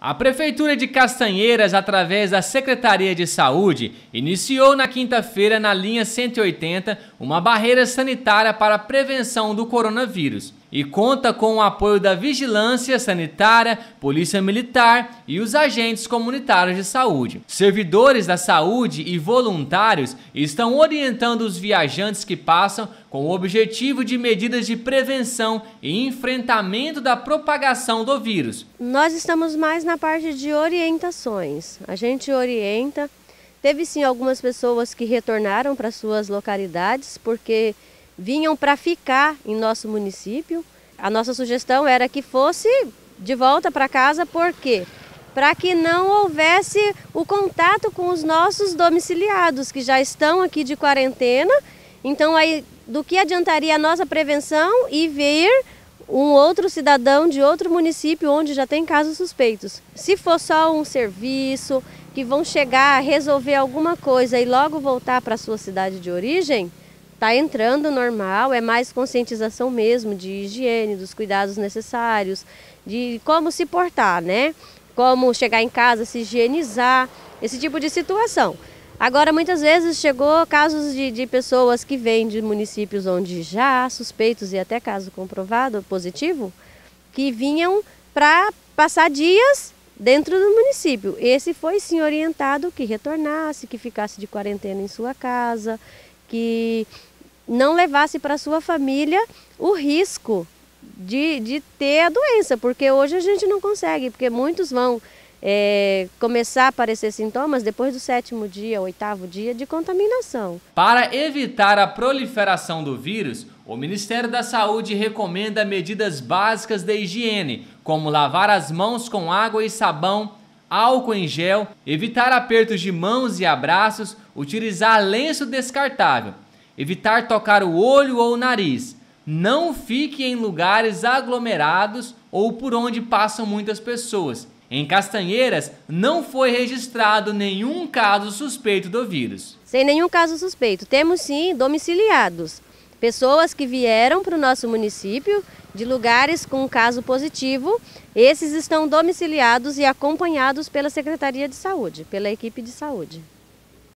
A Prefeitura de Castanheiras, através da Secretaria de Saúde, iniciou na quinta-feira, na linha 180, uma barreira sanitária para a prevenção do coronavírus e conta com o apoio da Vigilância Sanitária, Polícia Militar e os agentes comunitários de saúde. Servidores da saúde e voluntários estão orientando os viajantes que passam com o objetivo de medidas de prevenção e enfrentamento da propagação do vírus. Nós estamos mais na parte de orientações. A gente orienta. Teve sim algumas pessoas que retornaram para suas localidades porque vinham para ficar em nosso município. A nossa sugestão era que fosse de volta para casa, por quê? Para que não houvesse o contato com os nossos domiciliados, que já estão aqui de quarentena. Então, aí, do que adiantaria a nossa prevenção e vir um outro cidadão de outro município onde já tem casos suspeitos? Se for só um serviço, que vão chegar a resolver alguma coisa e logo voltar para a sua cidade de origem, está entrando normal, é mais conscientização mesmo de higiene, dos cuidados necessários, de como se portar, né? Como chegar em casa, se higienizar, esse tipo de situação. Agora, muitas vezes chegou casos de pessoas que vêm de municípios onde já há suspeitos e até caso comprovado positivo, que vinham para passar dias dentro do município. Esse foi sim orientado que retornasse, que ficasse de quarentena em sua casa, que não levasse para sua família o risco de ter a doença, porque hoje a gente não consegue, porque muitos vão começar a aparecer sintomas depois do 7º dia, 8º dia de contaminação. Para evitar a proliferação do vírus, o Ministério da Saúde recomenda medidas básicas de higiene, como lavar as mãos com água e sabão, álcool em gel, evitar apertos de mãos e abraços, utilizar lenço descartável, evitar tocar o olho ou o nariz, não fique em lugares aglomerados ou por onde passam muitas pessoas. Em Castanheiras, não foi registrado nenhum caso suspeito do vírus. Sem nenhum caso suspeito. Temos sim domiciliados, pessoas que vieram para o nosso município de lugares com caso positivo. Esses estão domiciliados e acompanhados pela Secretaria de Saúde, pela equipe de saúde.